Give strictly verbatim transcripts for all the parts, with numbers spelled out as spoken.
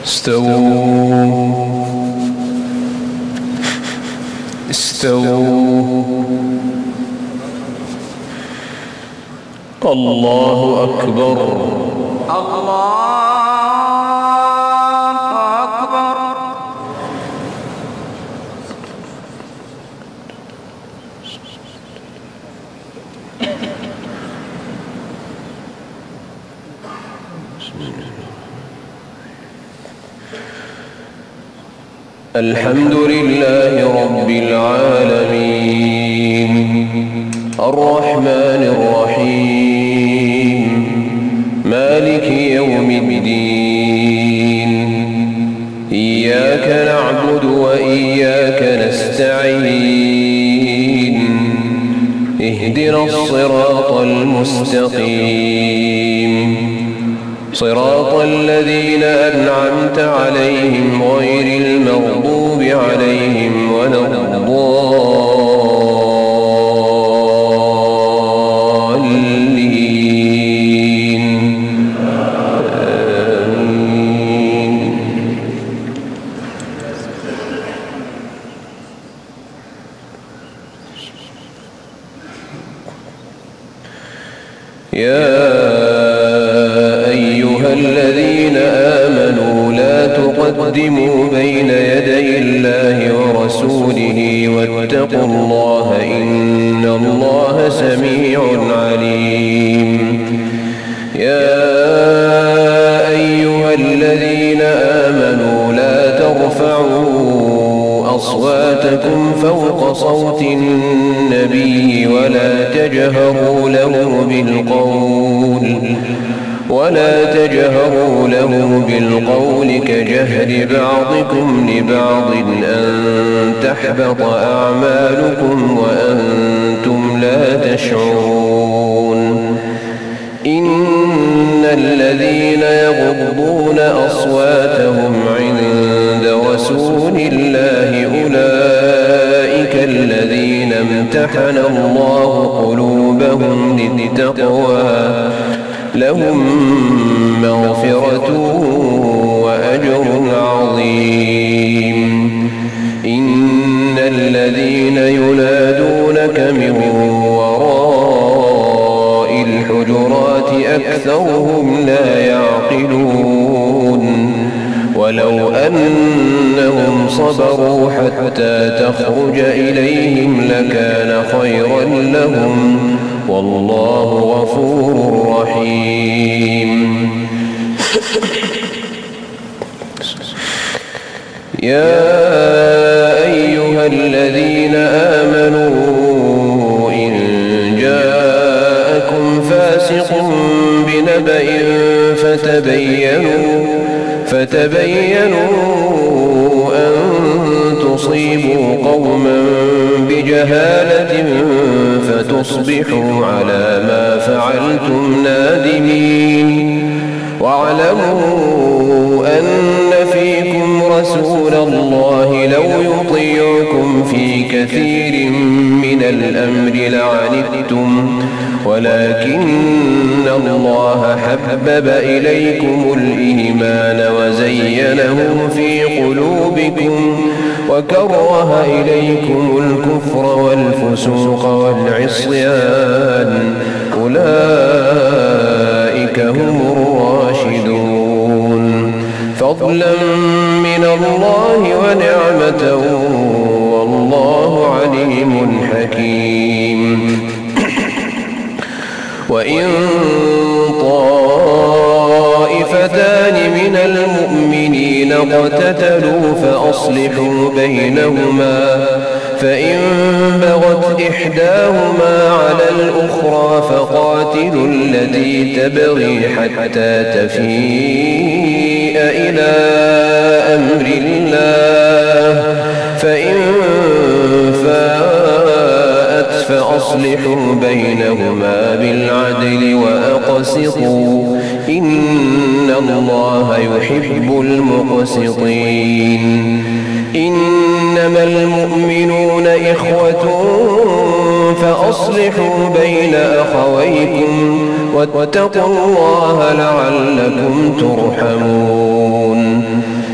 استووا استووا الله أكبر الله أكبر. الحمد لله رب العالمين الرحمن الرحيم مالك يوم الدين إياك نعبد وإياك نستعين اهدنا الصراط المستقيم صراط الذين أنعمت عليهم غير المغضوب عليهم ولا الضالين آمين. يا الذين آمنوا لا تقدموا بين يدي الله ورسوله واتقوا الله إن الله سميع عليم. يا أيها الذين آمنوا لا ترفعوا أصواتكم فوق صوت النبي ولا تجهروا له بالقول ولا تجهروا له بالقول كجهر بعضكم لبعض أن تحبط أعمالكم وأنتم لا تشعرون. إن الذين يغضون أصواتهم عند رسول الله أولئك الذين امتحن الله قلوبهم للتقوى لهم مغفرة وأجر عظيم. إن الذين ينادونك من وراء الحجرات أكثرهم لا يعقلون. ولو أنهم صبروا حتى تخرج إليهم لكان خيرا لهم والله غفور رحيم. يا أيها الذين آمنوا إن جاءكم فاسق بنبأ فتبينوا فتبينوا أن تصيبوا قوما بجهالة فتصبحوا على ما فعلتم نادمين. واعلموا أن فيكم رسول الله لو يطيعكم في كثير من الأمر لعنتم ولكن الله حبب إليكم الإيمان وزينه في قلوبكم وكره إليكم الكفر والفسوق والعصيان أولئك هم الراشدون فضلا من الله ونعمة والله عليم حكيم. وإن طائفتان من المؤمنين اقتتلوا فأصلحوا بينهما فإن بغت إحداهما على الأخرى فقاتلوا التي تبغي حتى تفيء إلى أمر الله فإن فاءت فأصلحوا بينهما بالعدل وأقسطوا إن الله يحب المقسطين. إنما المؤمنون إخوة فأصلحوا بين أخويكم واتقوا الله لعلكم ترحمون.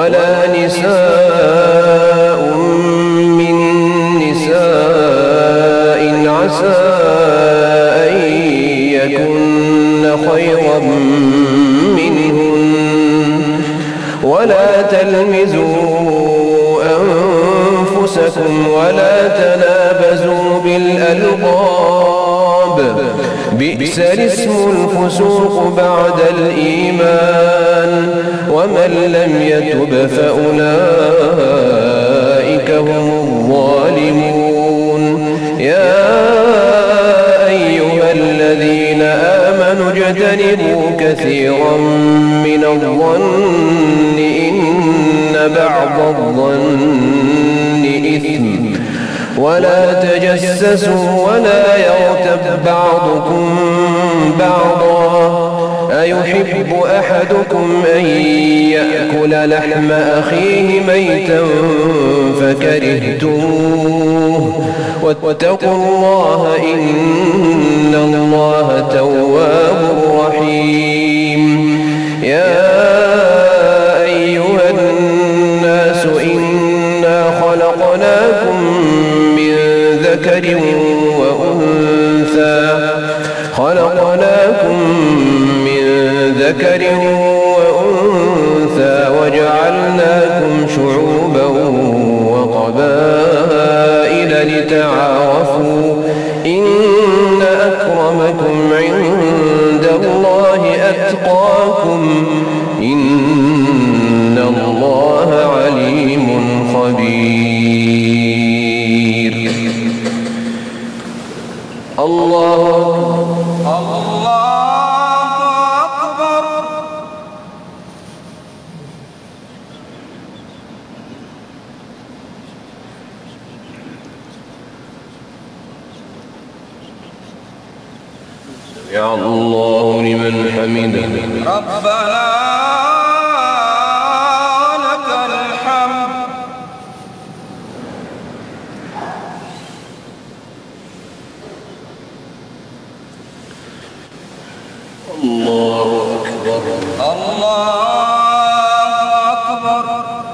ولا نساء من نساء عسى أن يكن خيرا منهن ولا تلمزوا أنفسكم ولا تنابزوا بالألقاب بئس الاسم الفسوق بعد الإيمان ومن لم يتب فأولئك هم الظالمون يا أيها الذين آمنوا اجتنبوا كثيرا من الظن إن بعض الظن إثم ولا تجسسوا ولا يغتب بعضكم بعضا أيحب أحدكم أن يأكل لحم أخيه ميتا فكرهتموه واتقوا الله إن الله تواب رحيم يا أيها الناس إنا خلقناكم من ذكر وأنثى خلقناكم من ذكر وأنثى وجعلناكم شعوبا وقبائل لتعارفوا إن أكرمكم عند الله أتقاكم إن الله عليم خبير الله يا الله لمن حمده ربنا لك الحمد الله أكبر الله أكبر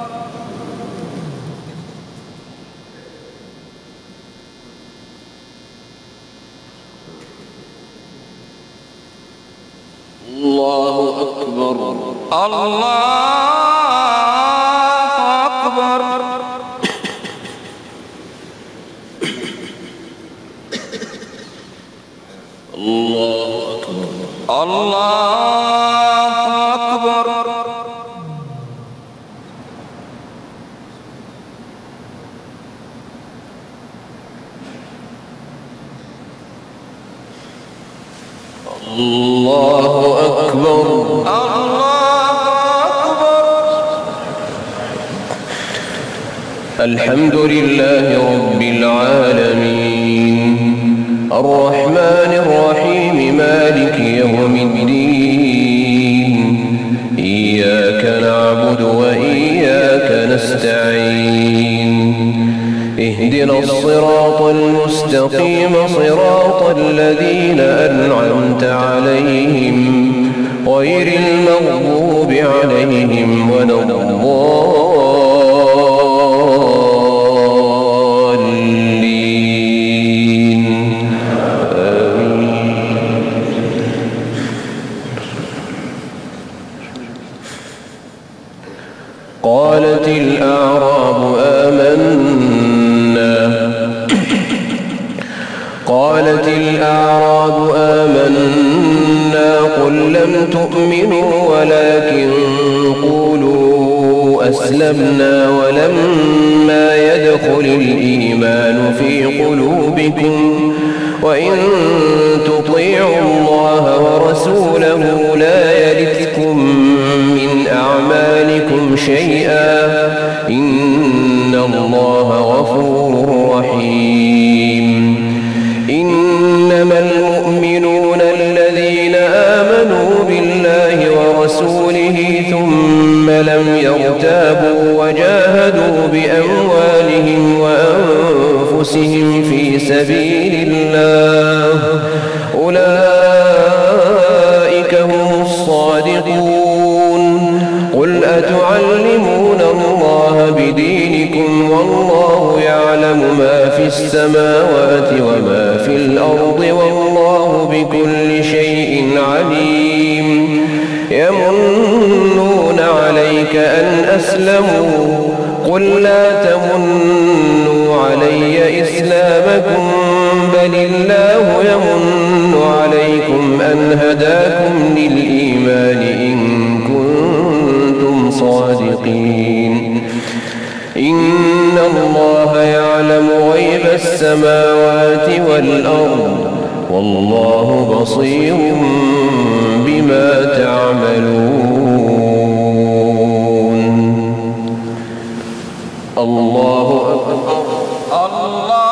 الله أكبر الله أكبر الله أكبر الله أكبر الله أكبر الله أكبر الحمد لله رب العالمين الرحمن الرحيم مالك يوم الدين إياك نعبد وإياك نستعين اهدنا الصراط المستقيم صراط الذين أنعمت عليهم غير المغضوب عليهم ولا الضالين آمين. قالت الأعراب آمنا قالت الأعراب آمنا قل لم تؤمنوا ولكن قولوا أسلمنا ولما يدخل الإيمان في قلوبكم وإن تطيعوا الله ورسوله لا يلتكم من أعمالكم شيئا إن الله غفور رحيم إنما المؤمنون الذين آمنوا بالله ورسوله ثم لم يرتابوا وجاهدوا بأموالهم وأنفسهم في سبيل الله أولئك هم الصادقون قل أتعلمون في السماوات وما في الأرض والله بكل شيء عليم. يمنون عليك أن أسلموا قل لا تمنوا علي إسلامكم بل الله يمن عليكم أن هداكم للإيمان إن كنتم صادقين. إن الله يعلم غيب السماوات والأرض والله بصير بما تعملون. الله أكبر. الله